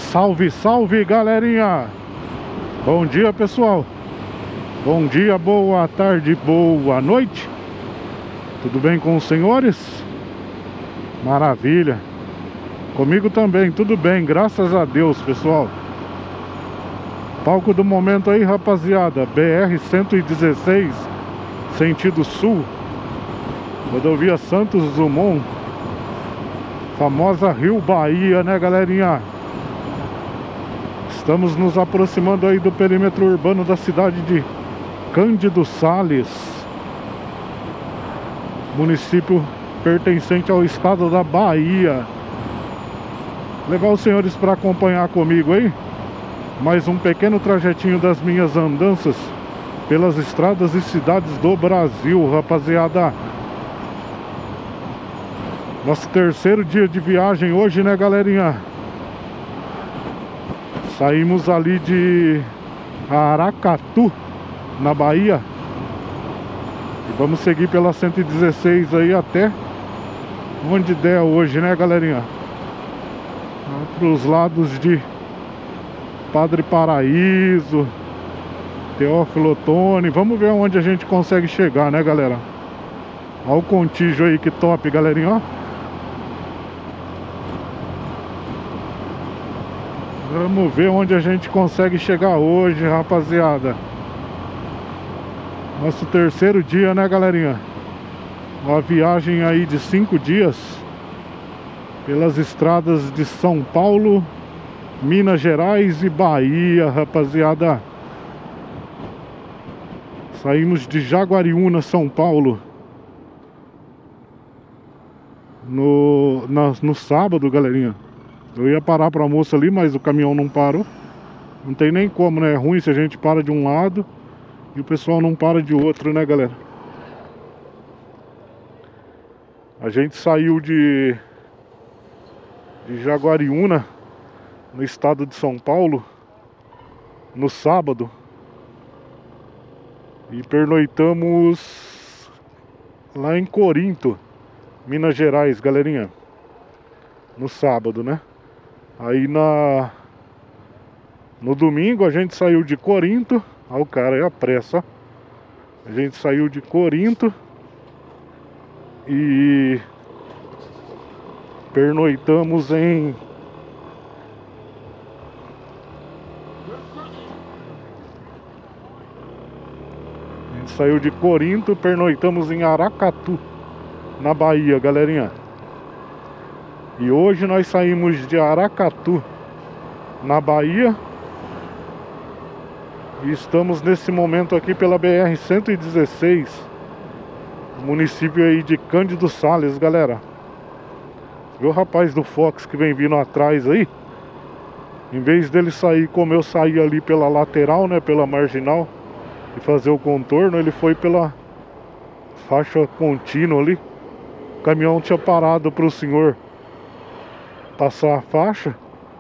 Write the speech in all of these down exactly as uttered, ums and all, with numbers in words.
Salve, salve, galerinha! Bom dia, pessoal! Bom dia, boa tarde, boa noite! Tudo bem com os senhores? Maravilha! Comigo também, tudo bem, graças a Deus, pessoal! Palco do momento aí, rapaziada, B R cento e dezesseis, sentido sul, rodovia Santos Dumont, famosa Rio Bahia, né, galerinha? Estamos nos aproximando aí do perímetro urbano da cidade de Cândido Sales, município pertencente ao estado da Bahia. Levar os senhores para acompanhar comigo aí mais um pequeno trajetinho das minhas andanças pelas estradas e cidades do Brasil, rapaziada. Nosso terceiro dia de viagem hoje, né, galerinha? Saímos ali de Aracatu, na Bahia, e vamos seguir pela cento e dezesseis aí até onde der hoje, né, galerinha? Para os lados de Padre Paraíso, Teófilo Otoni. Vamos ver onde a gente consegue chegar, né, galera? Olha o contígio aí, que top, galerinha, ó. Vamos ver onde a gente consegue chegar hoje, rapaziada. Nosso terceiro dia, né, galerinha? Uma viagem aí de cinco dias pelas estradas de São Paulo, Minas Gerais e Bahia, rapaziada. Saímos de Jaguariúna, São Paulo, no, na, no sábado, galerinha. Eu ia parar para almoço ali, mas o caminhão não parou. Não tem nem como, né? É ruim se a gente para de um lado e o pessoal não para de outro, né, galera? A gente saiu de, de Jaguariúna, no estado de São Paulo, no sábado, e pernoitamos lá em Corinto, Minas Gerais, galerinha, no sábado, né? Aí na no domingo a gente saiu de Corinto. Olha o cara aí, a pressa. A gente saiu de Corinto e pernoitamos em A gente saiu de Corinto, pernoitamos em Aracatu, na Bahia, galerinha. E hoje nós saímos de Aracatu, na Bahia, e estamos nesse momento aqui pela B R cento e dezesseis, município aí de Cândido Sales, galera. Viu o rapaz do Fox que vem vindo atrás aí? Em vez dele sair como eu saí ali pela lateral, né, pela marginal, e fazer o contorno, ele foi pela faixa contínua ali. O caminhão tinha parado para o senhor passar a faixa.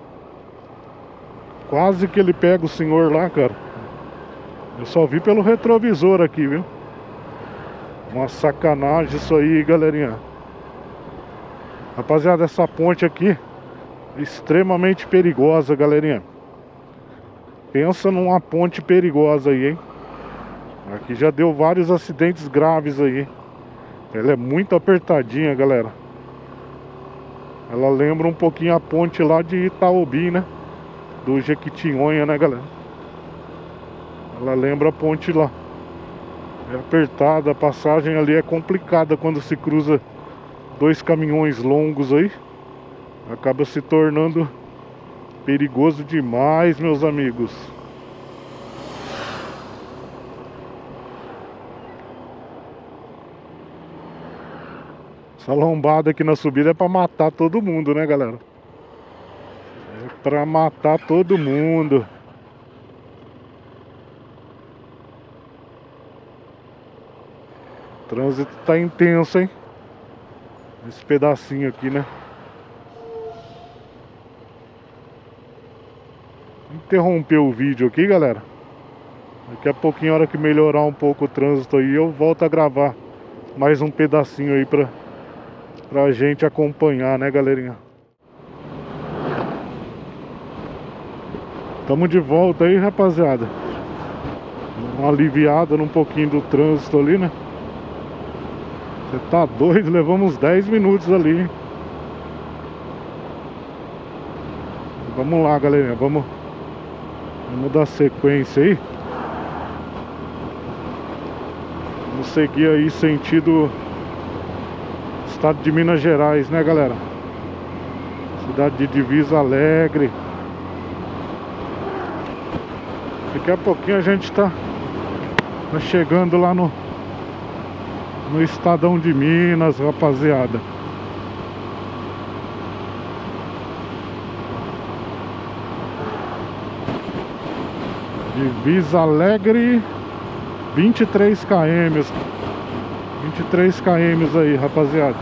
Quase que ele pega o senhor lá, cara. Eu só vi pelo retrovisor aqui, viu? Uma sacanagem isso aí, galerinha. Rapaziada, essa ponte aqui é extremamente perigosa, galerinha. Pensa numa ponte perigosa aí, hein? Aqui já deu vários acidentes graves aí. Ela é muito apertadinha, galera. Ela lembra um pouquinho a ponte lá de Itaobi, né? Do Jequitinhonha, né, galera? Ela lembra a ponte lá. É apertada, a passagem ali é complicada quando se cruza dois caminhões longos aí. Acaba se tornando perigoso demais, meus amigos. Essa lombada aqui na subida é pra matar todo mundo, né, galera? É pra matar todo mundo. O trânsito tá intenso, hein? Esse pedacinho aqui, né? Interromper o vídeo aqui, galera. Daqui a pouquinho, a hora que melhorar um pouco o trânsito aí, eu volto a gravar mais um pedacinho aí pra, pra gente acompanhar, né, galerinha? Tamo de volta aí, rapaziada. Uma aliviada num pouquinho do trânsito ali, né? Você tá doido? Levamos dez minutos ali, hein? Vamos lá, galerinha. Vamos, vamos dar sequência aí. Vamos seguir aí sentido estado de Minas Gerais, né, galera? Cidade de Divisa Alegre. Daqui a pouquinho a gente tá, tá chegando lá no No Estadão de Minas, rapaziada. Divisa Alegre, vinte e três quilômetros. vinte e três quilômetros aí, rapaziada.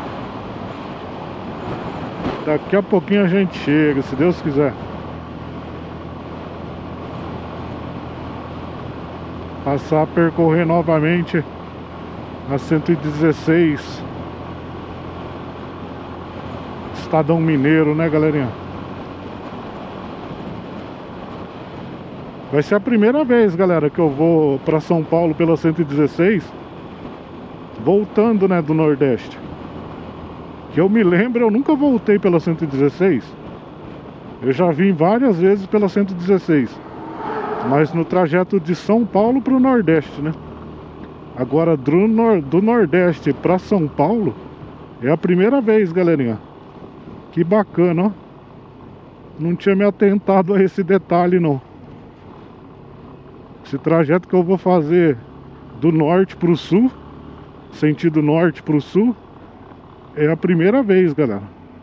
Daqui a pouquinho a gente chega, se Deus quiser. Passar a percorrer novamente a cento e dezesseis, Estadão Mineiro, né, galerinha? Vai ser a primeira vez, galera, que eu vou pra São Paulo pela cento e dezesseis, voltando, né, do Nordeste. Que eu me lembro, eu nunca voltei pela cento e dezesseis. Eu já vim várias vezes pela cento e dezesseis, mas no trajeto de São Paulo pro Nordeste, né? Agora do, nor do Nordeste pra São Paulo é a primeira vez, galerinha. Que bacana, ó. Não tinha me atentado a esse detalhe, não. Esse trajeto que eu vou fazer do norte pro sul, sentido norte pro sul, é a primeira vez, galera.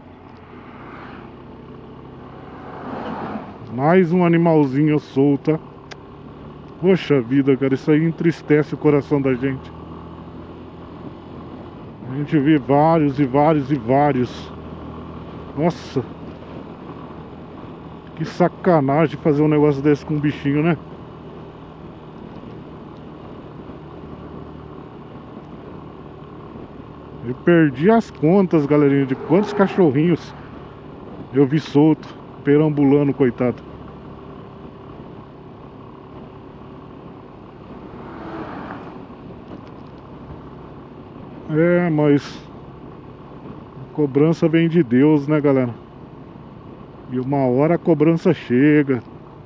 Mais um animalzinho solto. Poxa vida, cara, isso aí entristece o coração da gente. A gente vê vários e vários e vários. Nossa, que sacanagem fazer um negócio desse com um bichinho, né? Eu perdi as contas, galerinha, de quantos cachorrinhos eu vi solto, perambulando, coitado. É, mas a cobrança vem de Deus, né, galera? E uma hora a cobrança chega.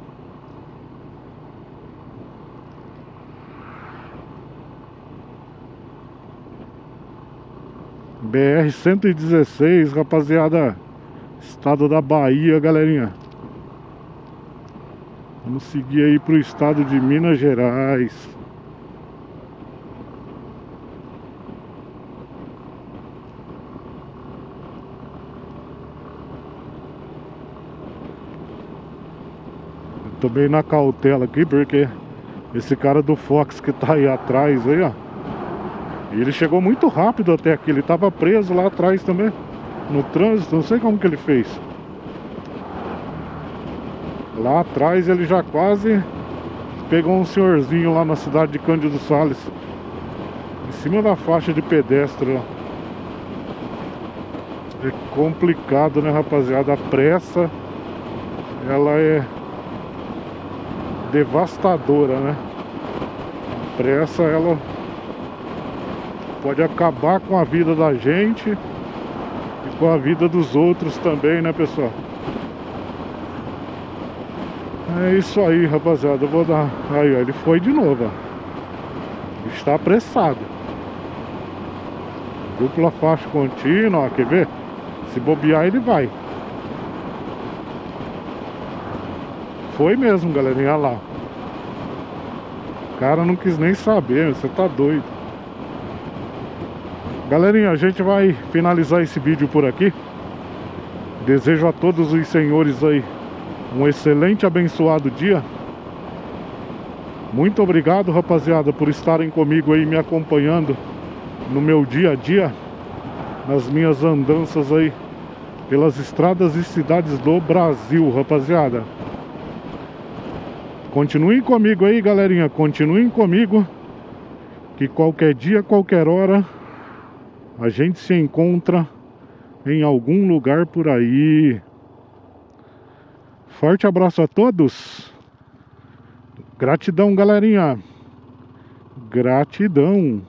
B R cento e dezesseis, rapaziada. Estado da Bahia, galerinha. Vamos seguir aí pro estado de Minas Gerais. Tô bem na cautela aqui, porque esse cara do Fox que tá aí atrás aí, ó, ele chegou muito rápido até aqui. Ele tava preso lá atrás também, no trânsito, não sei como que ele fez. Lá atrás ele já quase pegou um senhorzinho lá na cidade de Cândido Sales, em cima da faixa de pedestre, ó. É complicado, né, rapaziada? A pressa, ela é devastadora, né? A pressa, ela pode acabar com a vida da gente e com a vida dos outros também, né, pessoal? É isso aí, rapaziada. Eu vou dar... Aí, ó, ele foi de novo, ó. Está apressado. Dupla faixa contínua, ó, quer ver? Se bobear, ele vai. Foi mesmo, galerinha, olha lá. O cara não quis nem saber, você tá doido. Galerinha, a gente vai finalizar esse vídeo por aqui. Desejo a todos os senhores aí um excelente, abençoado dia. Muito obrigado, rapaziada, por estarem comigo aí, me acompanhando no meu dia a dia, nas minhas andanças aí pelas estradas e cidades do Brasil, rapaziada. Continuem comigo aí, galerinha, continuem comigo, que qualquer dia, qualquer hora, a gente se encontra em algum lugar por aí. Forte abraço a todos Gratidão, galerinha. Gratidão.